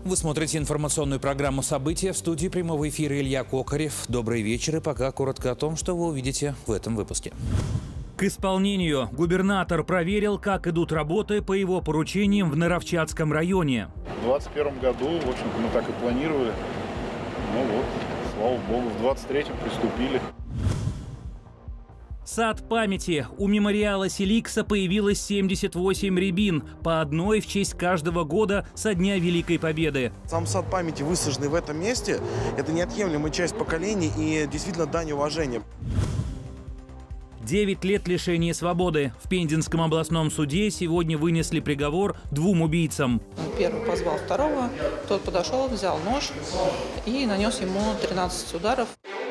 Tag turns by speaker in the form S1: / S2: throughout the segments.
S1: Вы смотрите информационную программу «События», в студии прямого эфира Илья Кокарев. Добрый вечер и пока коротко о том, что вы увидите в этом выпуске. К исполнению. Губернатор проверил, как идут работы по его поручениям в Наровчатском районе.
S2: В 2021 году, в общем-то, мы так и планировали. Ну вот, слава богу, в 2023 приступили.
S1: Сад памяти. У мемориала Силикса появилось 78 рябин, по одной в честь каждого года со Дня Великой Победы.
S3: Сам сад памяти, высаженный в этом месте, это неотъемлемая часть поколений и действительно дань уважения.
S1: 9 лет лишения свободы. В Пензенском областном суде сегодня вынесли приговор 2 убийцам.
S4: Первый позвал второго, тот подошел, взял нож и нанес ему 13 ударов.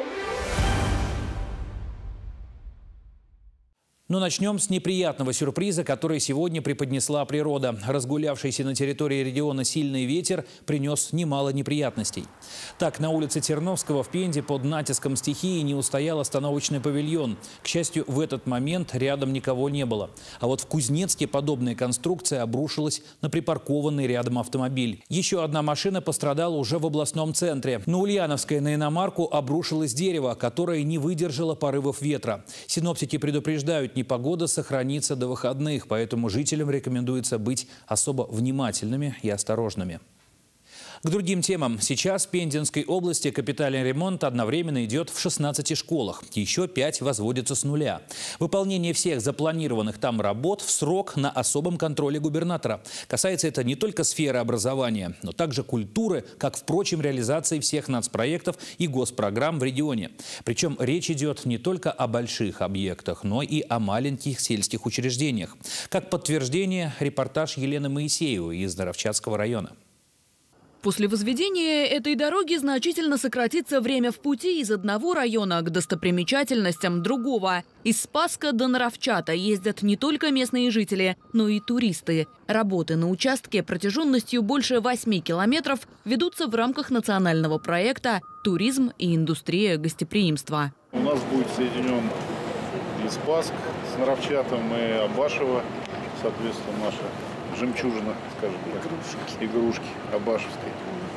S1: Но начнем с неприятного сюрприза, который сегодня преподнесла природа. Разгулявшийся на территории региона сильный ветер принес немало неприятностей. Так, на улице Терновского в Пензе под натиском стихии не устоял остановочный павильон. К счастью, в этот момент рядом никого не было. А вот в Кузнецке подобная конструкция обрушилась на припаркованный рядом автомобиль. Еще одна машина пострадала уже в областном центре. На Ульяновской на иномарку обрушилось дерево, которое не выдержало порывов ветра. Синоптики предупреждают, непогода сохранится до выходных, поэтому жителям рекомендуется быть особо внимательными и осторожными. К другим темам. Сейчас в Пензенской области капитальный ремонт одновременно идет в 16 школах. Еще 5 возводятся с нуля. Выполнение всех запланированных там работ в срок на особом контроле губернатора. Касается это не только сферы образования, но также культуры, как, впрочем, реализации всех нацпроектов и госпрограмм в регионе. Причем речь идет не только о больших объектах, но и о маленьких сельских учреждениях. Как подтверждение, репортаж Елены Моисеевой из Наровчатского района.
S5: После возведения этой дороги значительно сократится время в пути из одного района к достопримечательностям другого. Из Спасска до Наровчата ездят не только местные жители, но и туристы. Работы на участке протяженностью больше 8 километров ведутся в рамках национального проекта «Туризм и индустрия гостеприимства».
S2: У нас будет соединен и Спасск с Наровчатом, и Абашево, соответственно, наша жемчужина, скажем так, игрушки Абашевской.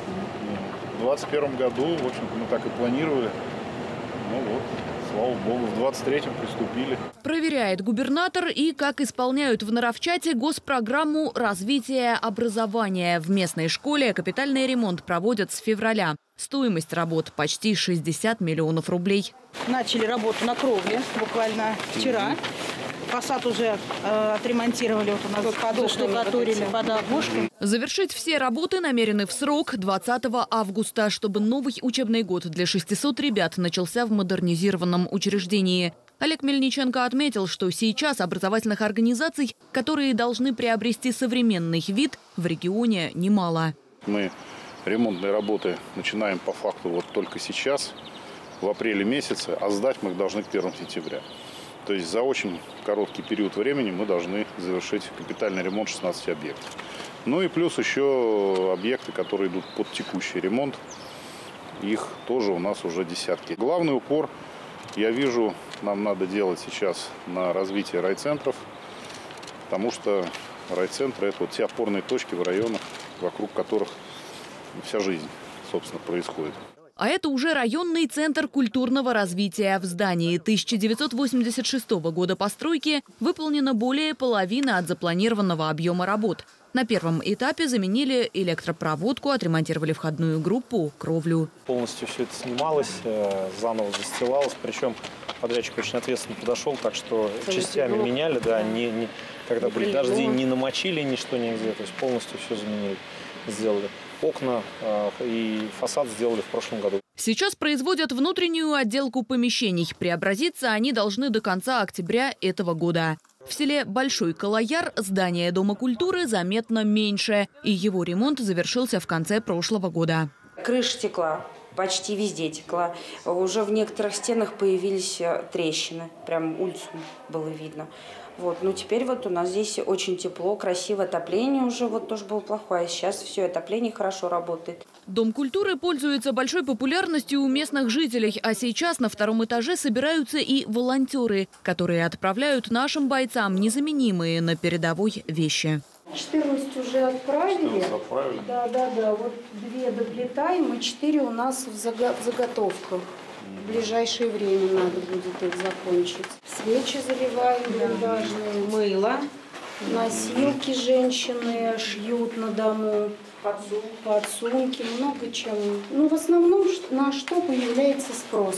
S2: В 2021 году, в общем-то, мы так и планировали. Ну вот, слава богу, в 2023-м приступили.
S5: Проверяет губернатор и как исполняют в Наровчате госпрограмму развития образования. В местной школе капитальный ремонт проводят с февраля. Стоимость работ почти 60 миллионов рублей.
S6: Начали работу на кровле буквально вчера. Фасад уже отремонтировали, вот у нас штукатурили под окошком.
S5: Завершить все работы намерены в срок 20 августа, чтобы новый учебный год для 600 ребят начался в модернизированном учреждении. Олег Мельниченко отметил, что сейчас образовательных организаций, которые должны приобрести современный вид, в регионе немало.
S2: Мы ремонтные работы начинаем по факту вот только сейчас, в апреле месяце, а сдать мы их должны к 1 сентября. То есть за очень короткий период времени мы должны завершить капитальный ремонт 16 объектов. Ну и плюс еще объекты, которые идут под текущий ремонт. Их тоже у нас уже десятки. Главный упор, я вижу, нам надо делать сейчас на развитие райцентров. Потому что райцентры – это вот те опорные точки в районах, вокруг которых вся жизнь, собственно, происходит.
S5: А это уже районный центр культурного развития. В здании 1986 года постройки выполнено более половины от запланированного объема работ. На первом этапе заменили электропроводку, отремонтировали входную группу, кровлю.
S7: Полностью все это снималось, заново застилалось. Причем подрядчик очень ответственно подошел, так что частями меняли, да, когда были дожди, не намочили ничто нигде, то есть полностью все заменили, сделали. Окна и фасад сделали в прошлом году.
S5: Сейчас производят внутреннюю отделку помещений. Преобразиться они должны до конца октября этого года. В селе Большой Калаяр здание Дома культуры заметно меньше. И его ремонт завершился в конце прошлого года.
S8: Крыша текла, почти везде текла. Уже в некоторых стенах появились трещины. Прям улицу было видно. Вот. Но теперь вот у нас здесь очень тепло, красиво, отопление уже вот тоже было плохое. Сейчас все, отопление хорошо работает.
S5: Дом культуры пользуется большой популярностью у местных жителей. А сейчас на втором этаже собираются и волонтеры, которые отправляют нашим бойцам незаменимые на передовой вещи.
S8: 14 уже
S9: уже отправили.
S2: Отправили.
S9: Да. Вот 2 доплетаем, и 4 у нас в заготовках. В ближайшее время надо будет их закончить. Свечи заливаем винтажные, мыло, носилки женщины шьют на дому, подсумки, много чем. Ну, в основном на что появляется спрос.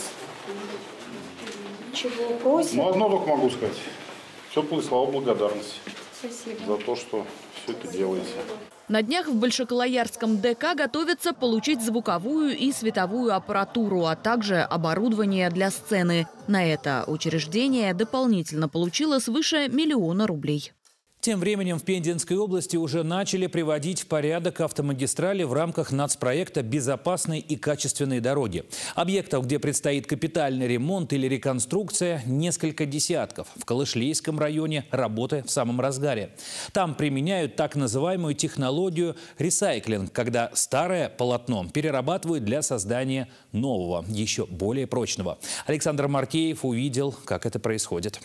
S9: Чего просят?
S2: Ну, одно только могу сказать. Теплые слова благодарности.
S9: Спасибо.
S2: За то, что все это делается.
S5: На днях в Большеколоярском ДК готовятся получить звуковую и световую аппаратуру, а также оборудование для сцены. На это учреждение дополнительно получило свыше 1 миллиона рублей.
S1: Тем временем в Пензенской области уже начали приводить в порядок автомагистрали в рамках нацпроекта «Безопасные и качественные дороги». Объектов, где предстоит капитальный ремонт или реконструкция, несколько десятков. В Калышлейском районе работы в самом разгаре. Там применяют так называемую технологию ресайклинг, когда старое полотно перерабатывают для создания нового, еще более прочного. Александр Маркеев увидел, как это происходит.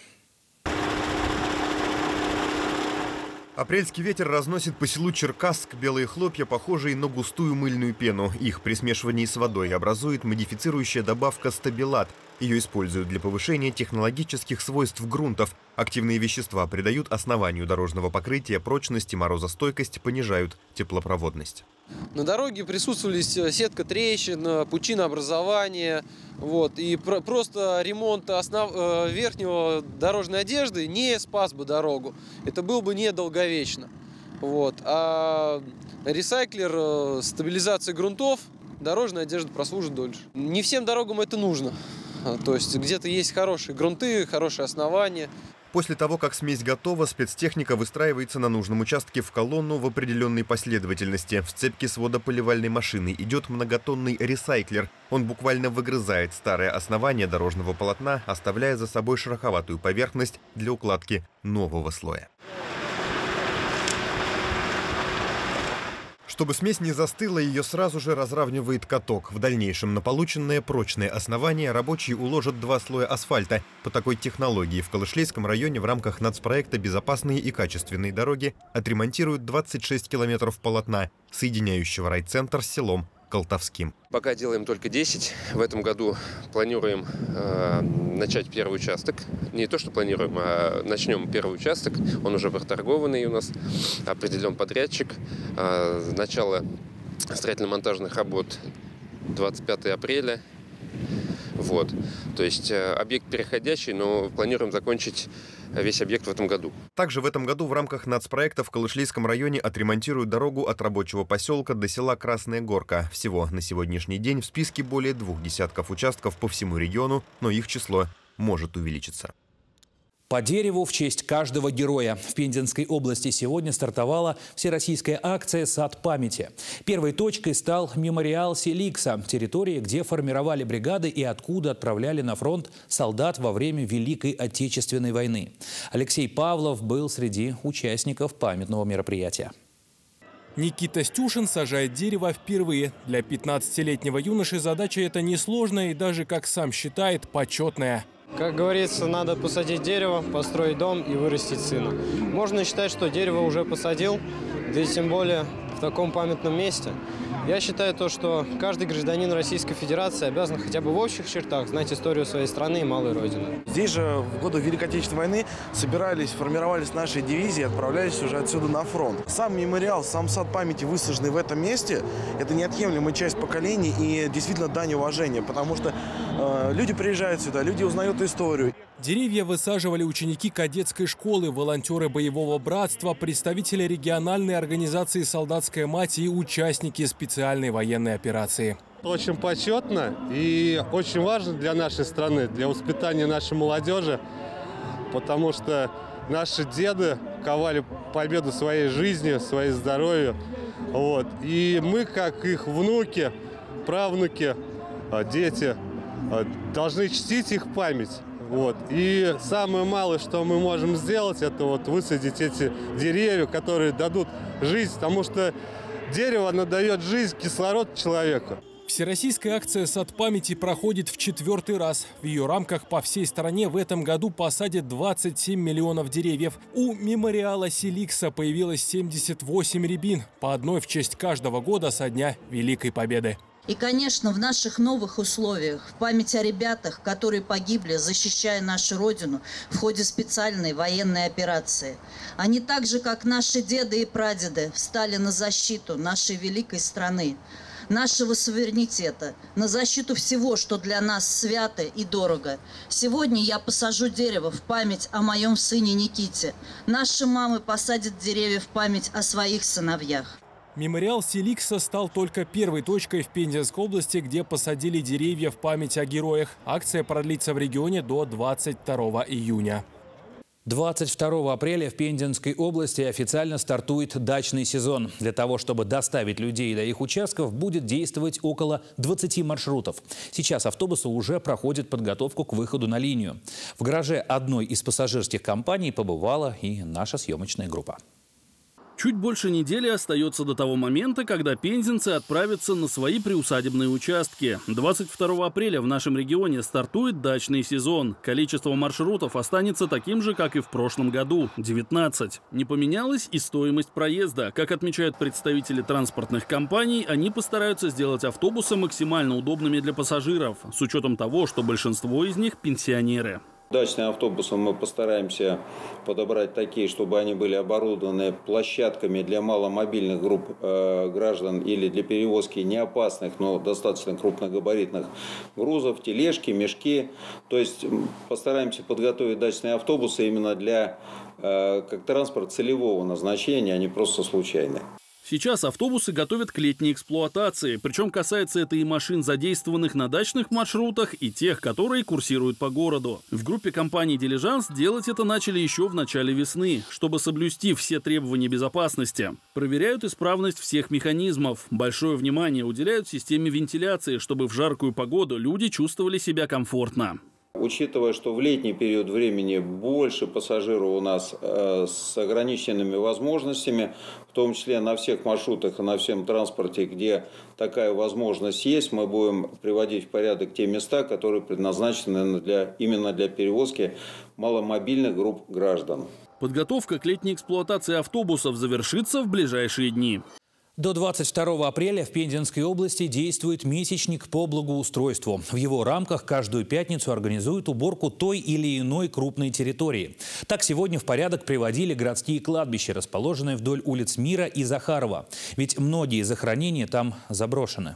S10: Апрельский ветер разносит по селу Черкасск белые хлопья, похожие на густую мыльную пену. Их при смешивании с водой образует модифицирующая добавка стабилат. Ее используют для повышения технологических свойств грунтов. Активные вещества придают основанию дорожного покрытия прочность и морозостойкость, понижают теплопроводность.
S11: На дороге присутствовали сетка трещин, пучинообразование. И просто ремонт верхнего дорожной одежды не спас бы дорогу. Это было бы недолговечно. А ресайклер, стабилизация грунтов, дорожная одежда прослужит дольше. Не всем дорогам это нужно. То есть где-то есть хорошие грунты, хорошие основания.
S10: После того, как смесь готова, спецтехника выстраивается на нужном участке в колонну в определенной последовательности. В цепке свода поливальной машины идет многотонный ресайклер. Он буквально выгрызает старое основание дорожного полотна, оставляя за собой шероховатую поверхность для укладки нового слоя. Чтобы смесь не застыла, ее сразу же разравнивает каток. В дальнейшем на полученное прочное основание рабочие уложат 2 слоя асфальта. По такой технологии в Калышлейском районе в рамках нацпроекта «Безопасные и качественные дороги» отремонтируют 26 километров полотна, соединяющего райцентр с селом Колтовским.
S12: Пока делаем только 10. В этом году планируем начать первый участок. Не то, что планируем, а начнем первый участок. Он уже проторгованный у нас. Определен подрядчик. Начало строительно-монтажных работ 25 апреля. То есть объект переходящий, но планируем закончить весь объект в этом году. Также в этом году в рамках нацпроекта в Калышлейском районе отремонтируют дорогу от рабочего поселка до села Красная Горка. Всего на сегодняшний день в списке более 2 десятков участков по всему региону, но их число может увеличиться.
S1: По дереву в честь каждого героя. В Пензенской области сегодня стартовала всероссийская акция «Сад памяти». Первой точкой стал мемориал Селикса, территория, где формировали бригады и откуда отправляли на фронт солдат во время Великой Отечественной войны. Алексей Павлов был среди участников памятного мероприятия.
S13: Никита Стюшин сажает дерево впервые. Для 15-летнего юноши задача эта несложная и даже, как сам считает, почетная.
S14: Как говорится, надо посадить дерево, построить дом и вырастить сына. Можно считать, что дерево уже посадил, да и тем более в таком памятном месте. Я считаю то, что каждый гражданин Российской Федерации обязан хотя бы в общих чертах знать историю своей страны и малой родины.
S3: Здесь же в годы Великой Отечественной войны собирались, формировались наши дивизии, отправлялись уже отсюда на фронт. Сам мемориал, сам сад памяти, высаженный в этом месте, это неотъемлемая часть поколений и действительно дань уважения, потому что люди приезжают сюда, люди узнают историю.
S13: Деревья высаживали ученики кадетской школы, волонтеры боевого братства, представители региональной организации «Солдатская мать» и участники специальной военной операции.
S15: Очень почетно и очень важно для нашей страны, для воспитания нашей молодежи, потому что наши деды ковали победу своей жизни, своей здоровью. И мы, как их внуки, правнуки, дети, должны чтить их память. И самое малое, что мы можем сделать, это высадить эти деревья, которые дадут жизнь, потому что дерево, оно дает жизнь, кислород человеку.
S13: Всероссийская акция «Сад памяти» проходит в 4-й раз. В ее рамках по всей стране в этом году посадят 27 миллионов деревьев. У мемориала Силикса появилось 78 рябин, по одной в честь каждого года со дня Великой Победы.
S16: И, конечно, в наших новых условиях, в память о ребятах, которые погибли, защищая нашу Родину в ходе специальной военной операции. Они так же, как наши деды и прадеды, встали на защиту нашей великой страны, нашего суверенитета, на защиту всего, что для нас свято и дорого. Сегодня я посажу дерево в память о моем сыне Никите. Наши мамы посадят деревья в память о своих сыновьях.
S13: Мемориал Силикса стал только первой точкой в Пензенской области, где посадили деревья в память о героях. Акция продлится в регионе до 22 июня.
S1: 22 апреля в Пензенской области официально стартует дачный сезон. Для того, чтобы доставить людей до их участков, будет действовать около 20 маршрутов. Сейчас автобусы уже проходят подготовку к выходу на линию. В гараже одной из пассажирских компаний побывала и наша съемочная группа.
S17: Чуть больше недели остается до того момента, когда пензенцы отправятся на свои приусадебные участки. 22 апреля в нашем регионе стартует дачный сезон. Количество маршрутов останется таким же, как и в прошлом году – 19. Не поменялась и стоимость проезда. Как отмечают представители транспортных компаний, они постараются сделать автобусы максимально удобными для пассажиров, с учетом того, что большинство из них – пенсионеры.
S18: Дачные автобусы мы постараемся подобрать такие, чтобы они были оборудованы площадками для маломобильных групп граждан или для перевозки неопасных, но достаточно крупногабаритных грузов, тележки, мешки. То есть постараемся подготовить дачные автобусы именно для как транспорт целевого назначения, а не просто случайный.
S17: Сейчас автобусы готовят к летней эксплуатации. Причем касается это и машин, задействованных на дачных маршрутах, и тех, которые курсируют по городу. В группе компании «Дилижанс» делать это начали еще в начале весны, чтобы соблюсти все требования безопасности. Проверяют исправность всех механизмов. Большое внимание уделяют системе вентиляции, чтобы в жаркую погоду люди чувствовали себя комфортно.
S18: Учитывая, что в летний период времени больше пассажиров у нас с ограниченными возможностями, в том числе на всех маршрутах и на всем транспорте, где такая возможность есть, мы будем приводить в порядок те места, которые предназначены именно для перевозки маломобильных групп граждан.
S17: Подготовка к летней эксплуатации автобусов завершится в ближайшие дни.
S1: До 22 апреля в Пензенской области действует месячник по благоустройству. В его рамках каждую пятницу организуют уборку той или иной крупной территории. Так сегодня в порядок приводили городские кладбища, расположенные вдоль улиц Мира и Захарова. Ведь многие захоронения там заброшены.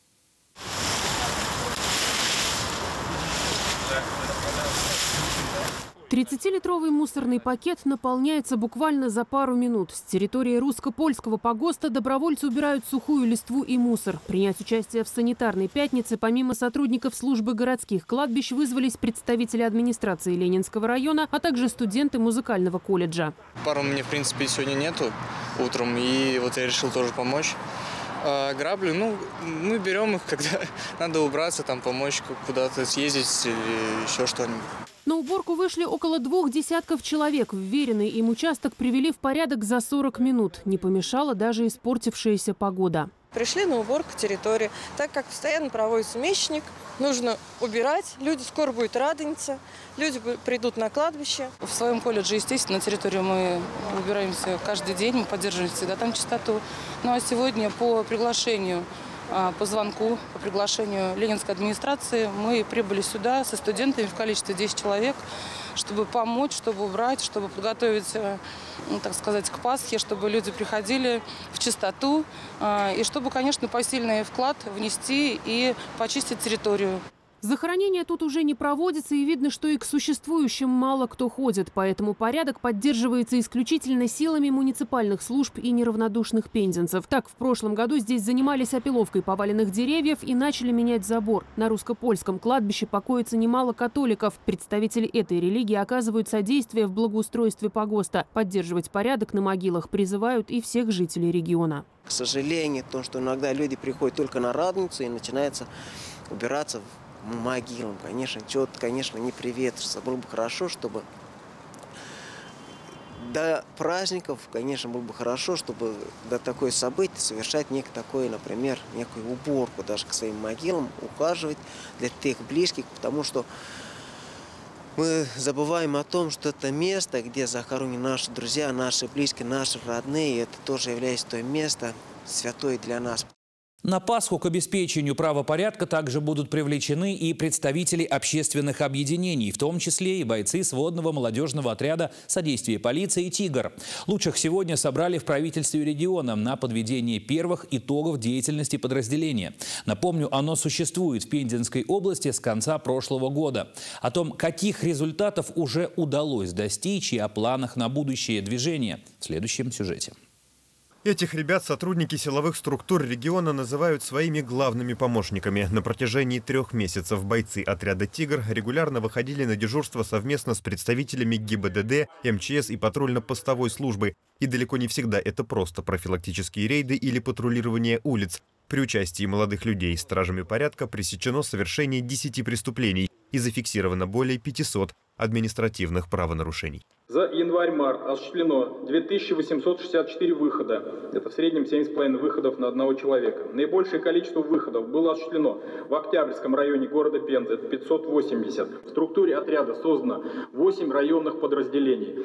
S19: 30-литровый мусорный пакет наполняется буквально за пару минут. С территории русско-польского погоста добровольцы убирают сухую листву и мусор. Принять участие в санитарной пятнице помимо сотрудников службы городских кладбищ вызвались представители администрации Ленинского района, а также студенты музыкального колледжа.
S20: Пар у меня, в принципе, сегодня нету утром, и вот я решил тоже помочь. Грабли, мы берем их, когда надо убраться, там помочь куда-то съездить или еще что-нибудь.
S19: На уборку вышли около 2 десятков человек. Вверенный им участок привели в порядок за 40 минут. Не помешала даже испортившаяся погода.
S21: Пришли на уборку территории. Так как постоянно проводится месячник, нужно убирать. Люди скоро будет Радоница, люди придут на кладбище. В своем колледже, естественно, на территорию мы убираемся каждый день, мы поддерживаем всегда там чистоту. Ну а сегодня по приглашению, по звонку, по приглашению Ленинской администрации мы прибыли сюда со студентами в количестве 10 человек, чтобы помочь, чтобы убрать, чтобы подготовить, так сказать, к Пасхе, чтобы люди приходили в чистоту и чтобы, конечно, посильный вклад внести и почистить территорию.
S19: Захоронения тут уже не проводятся, и видно, что и к существующим мало кто ходит. Поэтому порядок поддерживается исключительно силами муниципальных служб и неравнодушных пензенцев. Так, в прошлом году здесь занимались опиловкой поваленных деревьев и начали менять забор. На русско-польском кладбище покоится немало католиков. Представители этой религии оказывают содействие в благоустройстве погоста. Поддерживать порядок на могилах призывают и всех жителей региона.
S22: К сожалению, то, что иногда люди приходят только на Радоницу и начинается убираться могилам, конечно, что-то, конечно, не приветствуется. Было бы хорошо, чтобы до праздников, конечно, было бы хорошо, чтобы до такой события совершать такой, например, некую уборку даже к своим могилам, ухаживать для тех близких, потому что мы забываем о том, что это место, где захоронены наши друзья, наши близкие, наши родные, и это тоже является то место святое для нас.
S1: На Пасху к обеспечению правопорядка также будут привлечены и представители общественных объединений, в том числе и бойцы сводного молодежного отряда содействия полиции «Тигр». Лучших сегодня собрали в правительстве региона на подведение первых итогов деятельности подразделения. Напомню, оно существует в Пензенской области с конца прошлого года. О том, каких результатов уже удалось достичь и о планах на будущее движение в следующем сюжете.
S10: Этих ребят сотрудники силовых структур региона называют своими главными помощниками. На протяжении 3 месяцев бойцы отряда «Тигр» регулярно выходили на дежурство совместно с представителями ГИБДД, МЧС и патрульно-постовой службы. И далеко не всегда это просто профилактические рейды или патрулирование улиц. При участии молодых людей стражами порядка пресечено совершение 10 преступлений и зафиксировано более 500 административных правонарушений.
S4: За январь-март осуществлено 2864 выхода. Это в среднем 7,5 выходов на одного человека. Наибольшее количество выходов было осуществлено в Октябрьском районе города Пензы, это 580. В структуре отряда создано 8 районных подразделений,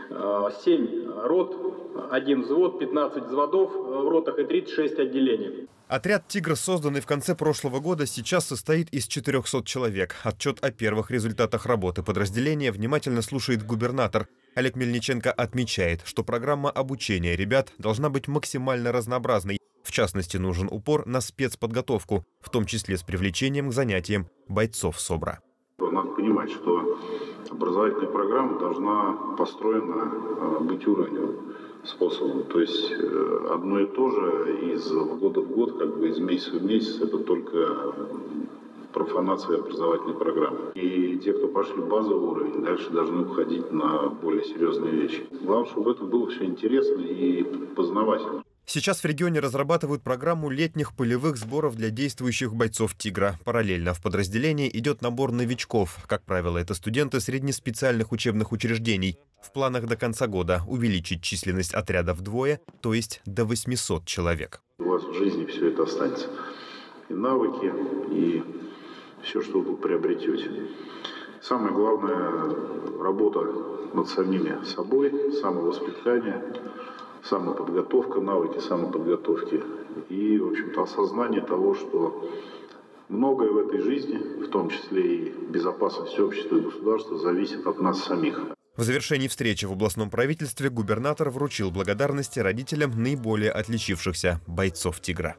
S4: 7 рот, 1 взвод, 15 взводов в ротах и 36 отделений.
S10: Отряд «Тигр», созданный в конце прошлого года, сейчас состоит из 400 человек. Отчет о первых результатах работы подразделения внимательно слушает губернатор. Олег Мельниченко отмечает, что программа обучения ребят должна быть максимально разнообразной. В частности, нужен упор на спецподготовку, в том числе с привлечением к занятиям бойцов СОБРа.
S2: Надо понимать, что образовательная программа должна построена быть уровневым способом. То есть одно и то же из года в год, из месяца в месяц, это только профанация образовательной программы. И те, кто пошли в базовый уровень, дальше должны уходить на более серьезные вещи. Главное, чтобы это было все интересно и познавательно.
S10: Сейчас в регионе разрабатывают программу летних полевых сборов для действующих бойцов «Тигра». Параллельно в подразделении идет набор новичков. Как правило, это студенты среднеспециальных учебных учреждений. В планах до конца года увеличить численность отряда вдвое, то есть до 800 человек.
S2: У вас в жизни все это останется. И навыки, и все, что вы приобретете. Самое главное – работа над самими собой, самовоспитание, самоподготовка, навыки самоподготовки и, в общем-то, осознание того, что многое в этой жизни, в том числе и безопасность общества и государства, зависит от нас самих.
S10: В завершении встречи в областном правительстве губернатор вручил благодарности родителям наиболее отличившихся бойцов «Тигра».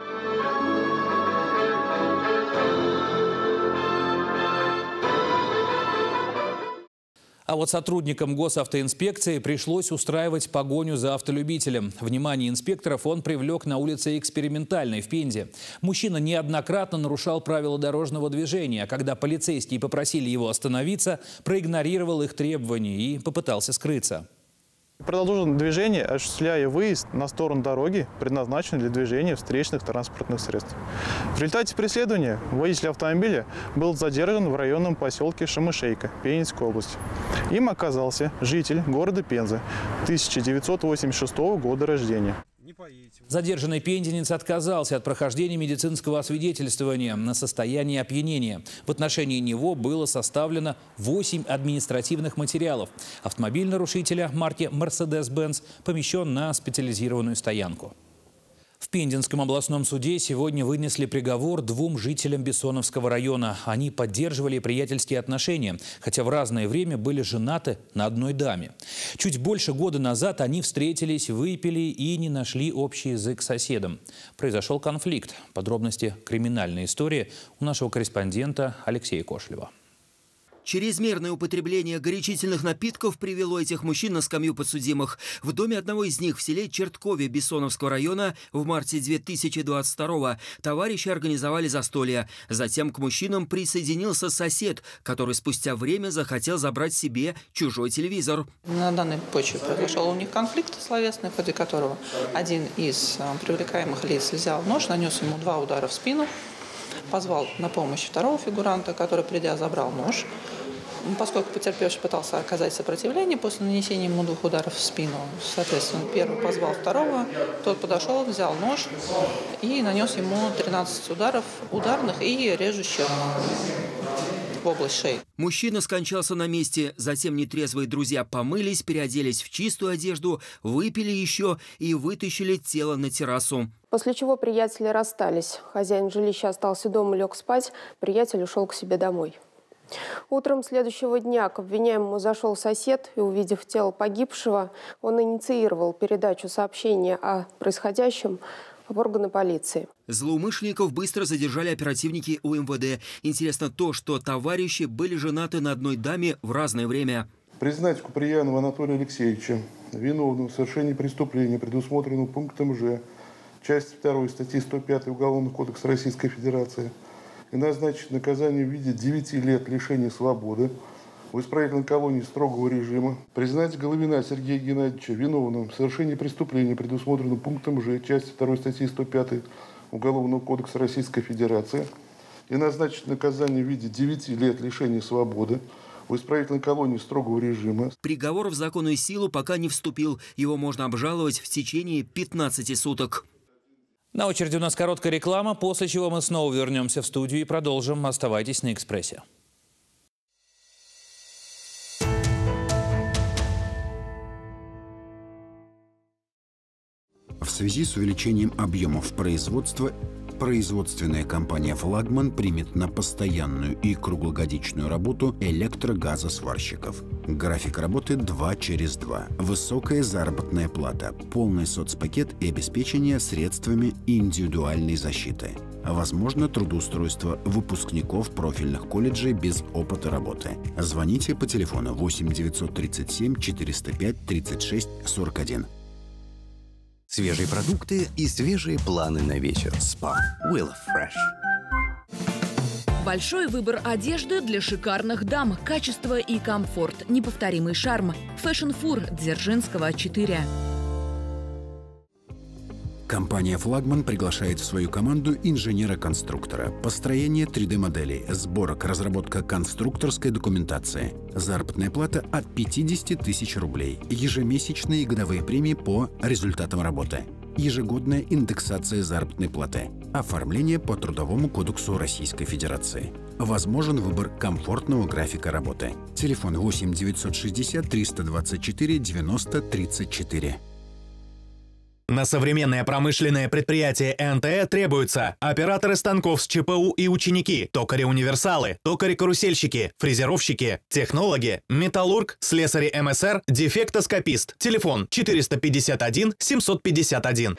S1: А вот сотрудникам госавтоинспекции пришлось устраивать погоню за автолюбителем. Внимание инспекторов он привлек на улице Экспериментальной в Пензе. Мужчина неоднократно нарушал правила дорожного движения, а когда полицейские попросили его остановиться, проигнорировал их требования и попытался скрыться.
S6: Продолжил движение, осуществляя выезд на сторону дороги, предназначенной для движения встречных транспортных средств. В результате преследования водитель автомобиля был задержан в районном поселке Шамышейка Пензенской области. Им оказался житель города Пензы 1986 года рождения.
S1: Задержанный пензенец отказался от прохождения медицинского освидетельствования на состояние опьянения. В отношении него было составлено 8 административных материалов. Автомобиль нарушителя марки Mercedes-Benz помещен на специализированную стоянку. В Пензенском областном суде сегодня вынесли приговор 2 жителям Бессоновского района. Они поддерживали приятельские отношения, хотя в разное время были женаты на одной даме. Чуть больше года назад они встретились, выпили и не нашли общий язык с соседом. Произошел конфликт. Подробности криминальной истории у нашего корреспондента Алексея Кошлева.
S23: Чрезмерное употребление горячительных напитков привело этих мужчин на скамью подсудимых. В доме одного из них в селе Черткове Бессоновского района в марте 2022-го товарищи организовали застолье. Затем к мужчинам присоединился сосед, который спустя время захотел забрать себе чужой телевизор.
S24: На данной почве произошел у них конфликт словесный, в ходе которого один из привлекаемых лиц взял нож, нанес ему 2 удара в спину. Позвал на помощь второго фигуранта, который, придя, забрал нож Поскольку потерпевший пытался оказать сопротивление после нанесения ему 2 ударов в спину, соответственно, первый позвал второго, тот подошел, взял нож и нанес ему 13 ударов ударных и режущих в область шеи.
S23: Мужчина скончался на месте, затем нетрезвые друзья помылись, переоделись в чистую одежду, выпили еще и вытащили тело на террасу.
S5: После чего приятели расстались. Хозяин жилища остался дома, лег спать, приятель ушел к себе домой. Утром следующего дня к обвиняемому зашел сосед и, увидев тело погибшего, он инициировал передачу сообщения о происходящем в органы полиции.
S23: Злоумышленников быстро задержали оперативники УМВД. Интересно то, что товарищи были женаты на одной даме в разное время.
S7: Признать Куприянова Анатолия Алексеевича виновным в совершении преступления, предусмотренного пунктом Ж, часть 2 статьи 105 Уголовного кодекса Российской Федерации, и назначить наказание в виде 9 лет лишения свободы в исправительной колонии строгого режима. Признать Головина Сергея Геннадьевича виновным в совершении преступления, предусмотренного пунктом Ж, части 2 статьи 105 Уголовного кодекса Российской Федерации, и назначить наказание в виде 9 лет лишения свободы в исправительной колонии строгого режима.
S23: Приговор в законную силу пока не вступил. Его можно обжаловать в течение 15 суток.
S1: На очереди у нас короткая реклама, после чего мы снова вернемся в студию и продолжим. Оставайтесь на «Экспрессе».
S8: В связи с увеличением объемов производства, производственная компания «Флагман» примет на постоянную и круглогодичную работу электрогазосварщиков. График работы 2 через 2. Высокая заработная плата, полный соцпакет и обеспечение средствами индивидуальной защиты. Возможно трудоустройство выпускников профильных колледжей без опыта работы. Звоните по телефону 8 937 405 36 41.
S9: Свежие продукты и свежие планы на вечер. СПА. Willow Fresh.
S25: Большой выбор одежды для шикарных дам. Качество и комфорт. Неповторимый шарм. Fashion Four Дзержинского, 4.
S8: Компания «Флагман» приглашает в свою команду инженера-конструктора. Построение 3D-моделей, сборок, разработка конструкторской документации. Заработная плата от 50 тысяч рублей. Ежемесячные и годовые премии по результатам работы. Ежегодная индексация заработной платы. Оформление по Трудовому кодексу Российской Федерации. Возможен выбор комфортного графика работы. Телефон 8 960 324 90 34.
S26: На современное промышленное предприятие НТЭ требуются операторы станков с ЧПУ и ученики, токари-универсалы, токари-карусельщики, фрезеровщики, технологи, металлург, слесари МСР, дефектоскопист. Телефон 451 751.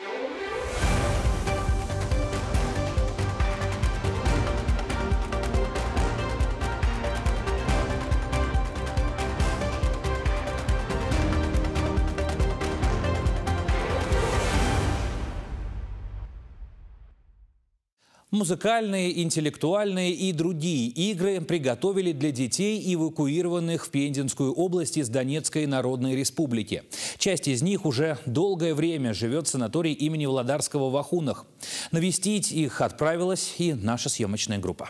S1: Музыкальные, интеллектуальные и другие игры приготовили для детей, эвакуированных в Пензенскую область из Донецкой Народной Республики. Часть из них уже долгое время живет в санатории имени Владарского в Ахунах. Навестить их отправилась и наша съемочная группа.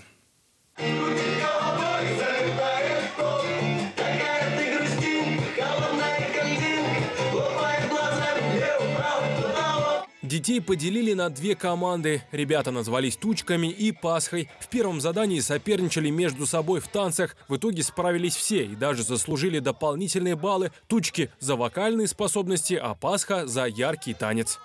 S13: Детей поделили на 2 команды. Ребята назвались «Тучками» и «Пасхой». В первом задании соперничали между собой в танцах. В итоге справились все и даже заслужили дополнительные баллы. «Тучки» за вокальные способности, а «Пасха» за яркий танец.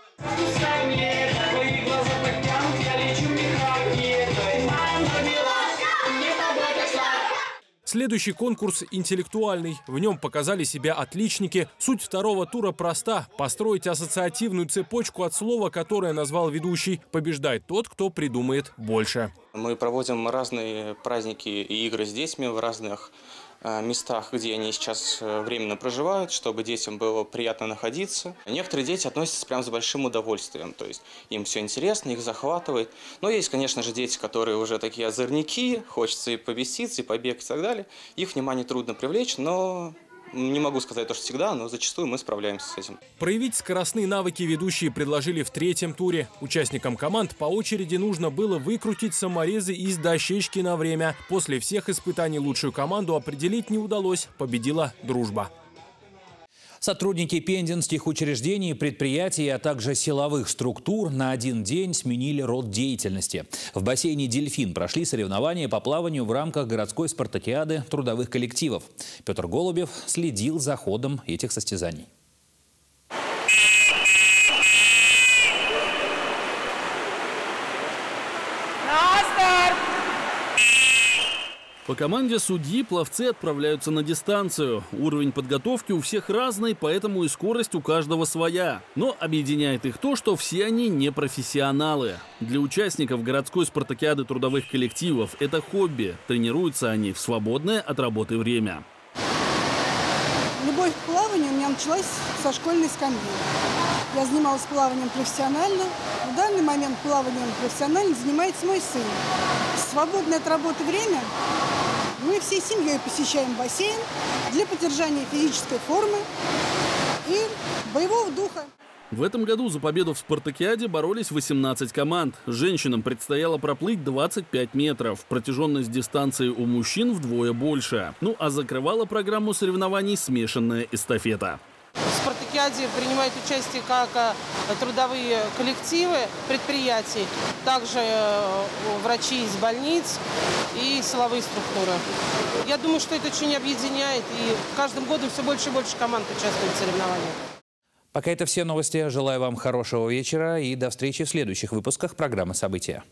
S13: Следующий конкурс интеллектуальный. В нем показали себя отличники. Суть второго тура проста. Построить ассоциативную цепочку от слова, которое назвал ведущий. Побеждает тот, кто придумает больше.
S27: Мы проводим разные праздники и игры с детьми в разных местах, где они сейчас временно проживают, чтобы детям было приятно находиться. Некоторые дети относятся прям с большим удовольствием, то есть им все интересно, их захватывает. Но есть, конечно же, дети, которые уже такие озорники, хочется и побеситься, и побегать и так далее. Их внимание трудно привлечь, но Не могу сказать то, что всегда, но зачастую мы справляемся с этим.
S13: Проявить скоростные навыки ведущие предложили в 3-м туре. Участникам команд по очереди нужно было выкрутить саморезы из дощечки на время. После всех испытаний лучшую команду определить не удалось. Победила дружба.
S1: Сотрудники пензенских учреждений, предприятий, а также силовых структур на один день сменили род деятельности. В бассейне «Дельфин» прошли соревнования по плаванию в рамках городской спартакиады трудовых коллективов. Петр Голубев следил за ходом этих состязаний.
S17: По команде судьи пловцы отправляются на дистанцию. Уровень подготовки у всех разный, поэтому и скорость у каждого своя. Но объединяет их то, что все они не профессионалы. Для участников городской спартакиады трудовых коллективов это хобби. Тренируются они в свободное от работы время.
S3: Любовь к плаванию у меня началась со школьной скамьи. Я занималась плаванием профессионально. В данный момент плаванием профессионально занимается мой сын. В свободное от работы время мы всей семьей посещаем бассейн для поддержания физической формы и боевого духа.
S17: В этом году за победу в спартакиаде боролись 18 команд. Женщинам предстояло проплыть 25 метров. Протяженность дистанции у мужчин вдвое больше. Ну а закрывала программу соревнований смешанная эстафета.
S11: В спартакиаде принимают участие как трудовые коллективы предприятий, также врачи из больниц и силовые структуры. Я думаю, что это очень объединяет, и каждым годом все больше и больше команд участвует в соревнованиях.
S1: Пока это все новости. Желаю вам хорошего вечера и до встречи в следующих выпусках программы «События».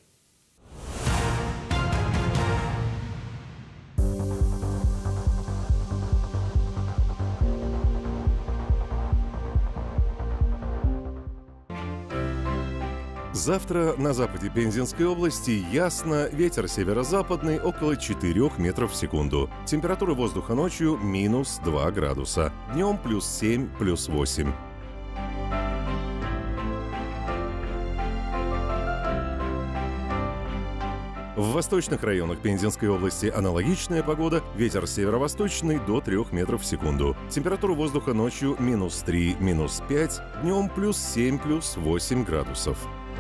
S12: Завтра на западе Пензенской области ясно, ветер северо-западный около 4 метров в секунду. Температура воздуха ночью минус 2 градуса, днем плюс 7, плюс 8. В восточных районах Пензенской области аналогичная погода, ветер северо-восточный до 3 метров в секунду. Температура воздуха ночью минус 3, минус 5, днем плюс 7, плюс 8 градусов.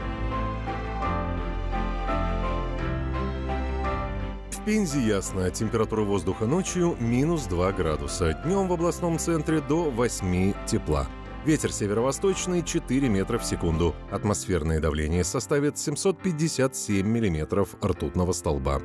S12: В Пензе ясно, температура воздуха ночью минус 2 градуса, днем в областном центре до 8 тепла. Ветер северо-восточный 4 метра в секунду. Атмосферное давление составит 757 миллиметров ртутного столба.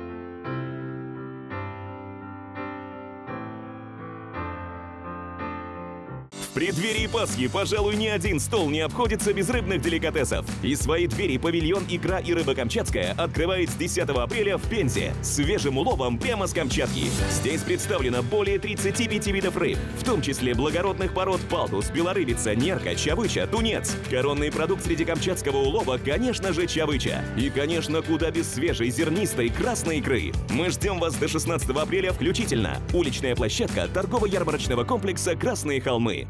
S14: В преддверии Пасхи, пожалуй, ни один стол не обходится без рыбных деликатесов. И свои двери павильон «Икра и рыба Камчатская» открывает с 10 апреля в Пензе. Свежим уловом прямо с Камчатки. Здесь представлено более 35 видов рыб, в том числе благородных пород палтус, белорыбица, нерка, чавыча, тунец. Коронный продукт среди камчатского улова, конечно же, чавыча. И, конечно, куда без свежей, зернистой, красной икры. Мы ждем вас до 16 апреля включительно. Уличная площадка торгово-ярмарочного комплекса «Красные холмы».